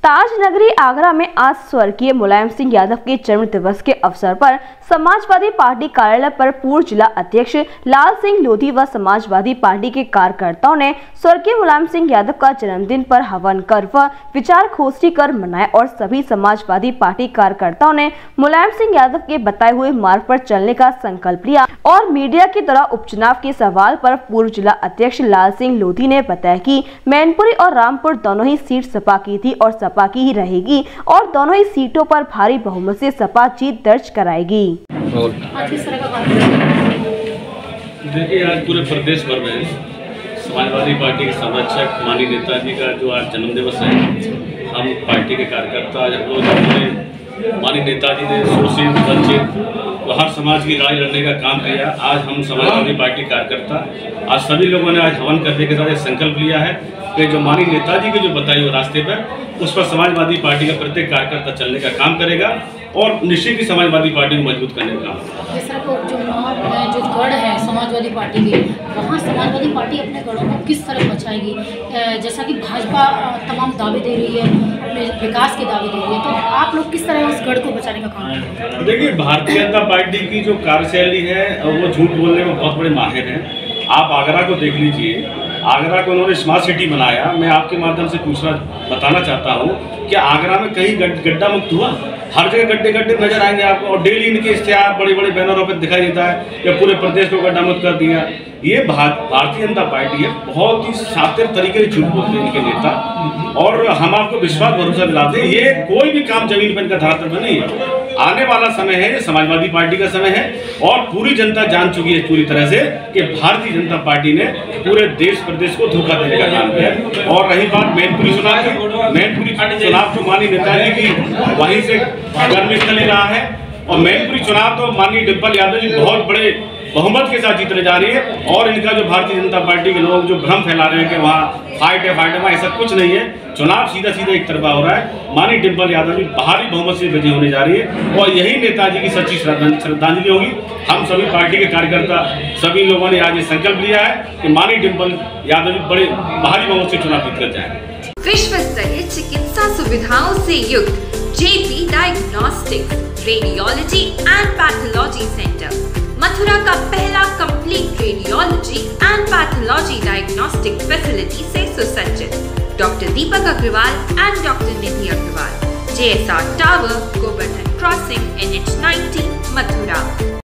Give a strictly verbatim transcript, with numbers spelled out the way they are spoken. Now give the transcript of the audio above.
ताजनगरी आगरा में आज स्वर्गीय मुलायम सिंह यादव के जन्म दिवस के अवसर पर समाजवादी पार्टी कार्यालय पर पूर्व जिला अध्यक्ष लाल सिंह लोधी व समाजवादी पार्टी के कार्यकर्ताओं ने स्वर्गीय मुलायम सिंह यादव का जन्मदिन पर हवन कर व विचार गोष्ठी कर मनाया और सभी समाजवादी पार्टी कार्यकर्ताओं ने मुलायम सिंह यादव के बताए हुए मार्ग पर चलने का संकल्प लिया। और मीडिया के द्वारा उपचुनाव के सवाल पर पूर्व जिला अध्यक्ष लाल सिंह लोधी ने बताया कि मैनपुरी और रामपुर दोनों ही सीट सपा की थी और सपा की ही रहेगी और दोनों ही सीटों पर भारी बहुमत से सपा जीत दर्ज कराएगी। देखिए, आज पूरे प्रदेश भर में समाजवादी पार्टी के संरक्षक माननीय नेताजी का जो आज जन्म दिवस है, हम पार्टी के कार्यकर्ता आज हम लोग अपने माननीय नेताजी ने शोषित वंचित हर समाज की लड़ाई लड़ने का काम किया। आज हम समाजवादी पार्टी कार्यकर्ता आज सभी लोगों ने आज हवन करने के साथ एक संकल्प लिया है कि जो माननीय नेताजी के जो बताई हुए रास्ते पर उस पर समाजवादी पार्टी का प्रत्येक कार्यकर्ता चलने का काम करेगा और निश्चित ही समाजवादी पार्टी को मजबूत करने का काम। जिस तरह जो जो गढ़ है समाजवादी पार्टी के, वहाँ समाजवादी पार्टी अपने गढ़ों को किस तरह बचाएगी? जैसा कि भाजपा तमाम दावे दे रही है, अपने विकास के दावे दे रही है, तो आप लोग किस तरह उस गढ़ को बचाने का काम करेंगे? देखिए, भारतीय जनता पार्टी की जो कार्यशैली है वो झूठ बोलने में बहुत बड़े माहिर हैं। आप आगरा को देख लीजिए, आगरा को उन्होंने स्मार्ट सिटी बनाया। मैं आपके माध्यम से पूछना बताना चाहता हूँ कि आगरा में कहीं गड्ढा मुक्त हुआ? हर जगह गड्ढे गड्ढे नजर आएंगे आपको और डेली इनके इश्तेहार बड़े बड़े बैनरों पर दिखाई देता है कि पूरे प्रदेश को गड्ढा मुक्त कर दिया। ये भारतीय जनता पार्टी है, बहुत ही शातिर तरीके से झूठ बोलते हैं इनके नेता और हम आपको विश्वास भरोसा दिलाते हैं ये कोई भी काम जमीन पर इनका धरातल में नहीं है। आने वाला समय है, ये समाजवादी पार्टी का समय है और पूरी जनता जान चुकी है पूरी तरह से कि भारतीय जनता पार्टी ने पूरे देश प्रदेश को धोखा देने का काम किया। और रही बात मैनपुरी चुनाव की, मैनपुरी चुनाव तो माननीय नेताजी की वहीं से कर्मस्थली रहा है और मैनपुरी चुनाव तो माननीय डिम्पल यादव जी बहुत बड़े बहुमत के साथ जीतने जा रही है। और इनका जो भारतीय जनता पार्टी के लोग जो भ्रम फैला रहे हैं कि वहाँ फाइट है फाइट है, ऐसा कुछ नहीं है। चुनाव सीधा सीधा एक तरफा हो रहा है। माननीय डिम्पल यादव जी भारी बहुमत से विजयी होने जा रही है और यही नेताजी की सच्ची श्रद्धांजलि होगी। हम सभी पार्टी के कार्यकर्ता सभी लोगों ने आज ये संकल्प लिया है कि माननीय डिम्पल यादव जी बड़े भारी बहुमत से चुनाव जीत कर जाएंगे। विश्व स्तरीय चिकित्सा सुविधाओं से युक्त JP diagnostics radiology and pathology centre Mathura का पहला complete radiology and pathology diagnostic facility से सुसज्जित। Doctor Deepak Agarwal and doctor Nidhi Agarwal, J S R tower, Govardhan crossing, N H ninety, Mathura.